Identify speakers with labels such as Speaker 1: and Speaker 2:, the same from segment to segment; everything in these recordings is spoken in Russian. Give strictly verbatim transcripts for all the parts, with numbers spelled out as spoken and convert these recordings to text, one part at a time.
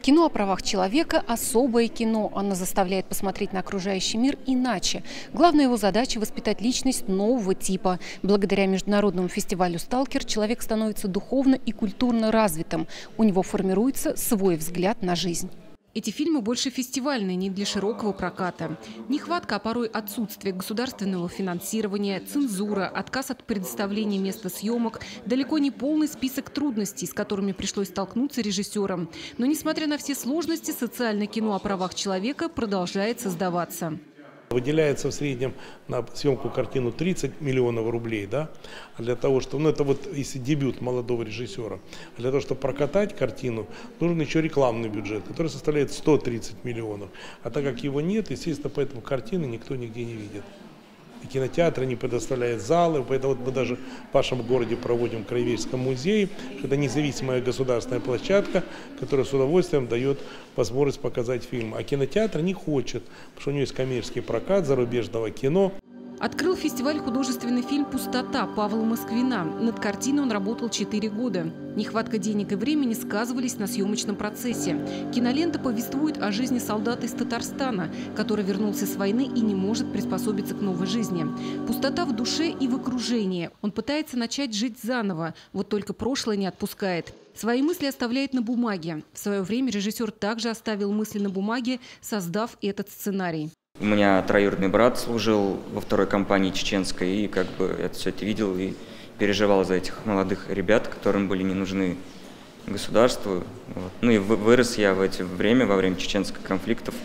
Speaker 1: Кино о правах человека – особое кино. Оно заставляет посмотреть на окружающий мир иначе. Главная его задача – воспитать личность нового типа. Благодаря международному фестивалю «Сталкер» человек становится духовно и культурно развитым. У него формируется свой взгляд на жизнь. Эти фильмы больше фестивальные, не для широкого проката. Нехватка, а порой отсутствие государственного финансирования, цензура, отказ от предоставления места съемок – далеко не полный список трудностей, с которыми пришлось столкнуться режиссерам. Но, несмотря на все сложности, социальное кино о правах человека продолжает создаваться.
Speaker 2: Выделяется в среднем на съемку картину тридцать миллионов рублей, да, а для того, что, ну это вот если дебют молодого режиссера, а для того, чтобы прокатать картину, нужен еще рекламный бюджет, который составляет сто тридцать миллионов. А так как его нет, естественно, поэтому картины никто нигде не видит. И кинотеатры не предоставляют залы, поэтому вот мы даже в вашем городе проводим в Краеведческом музее. Это независимая государственная площадка, которая с удовольствием дает возможность показать фильм. А кинотеатр не хочет, потому что у него есть коммерческий прокат зарубежного кино.
Speaker 1: Открыл фестиваль художественный фильм «Пустота» Павла Москвина. Над картиной он работал четыре года. Нехватка денег и времени сказывались на съемочном процессе. Кинолента повествует о жизни солдата из Татарстана, который вернулся с войны и не может приспособиться к новой жизни. Пустота в душе и в окружении. Он пытается начать жить заново, вот только прошлое не отпускает. Свои мысли оставляет на бумаге. В свое время режиссер также оставил мысли на бумаге, создав этот сценарий.
Speaker 3: У меня троюродный брат служил во второй компании чеченской, и как бы я все это видел и переживал за этих молодых ребят, которым были не нужны государству. Вот. Ну и вырос я в это время, во время чеченских конфликтов,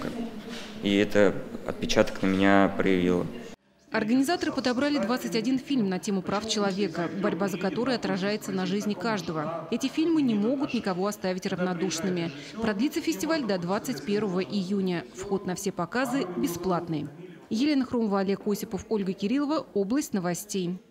Speaker 3: и это отпечаток на меня проявило.
Speaker 1: Организаторы подобрали двадцать один фильм на тему прав человека, борьба за который отражается на жизни каждого. Эти фильмы не могут никого оставить равнодушными. Продлится фестиваль до двадцать первого июня. Вход на все показы бесплатный. Елена Хромова, Олег Осипов, Ольга Кириллова. Область новостей.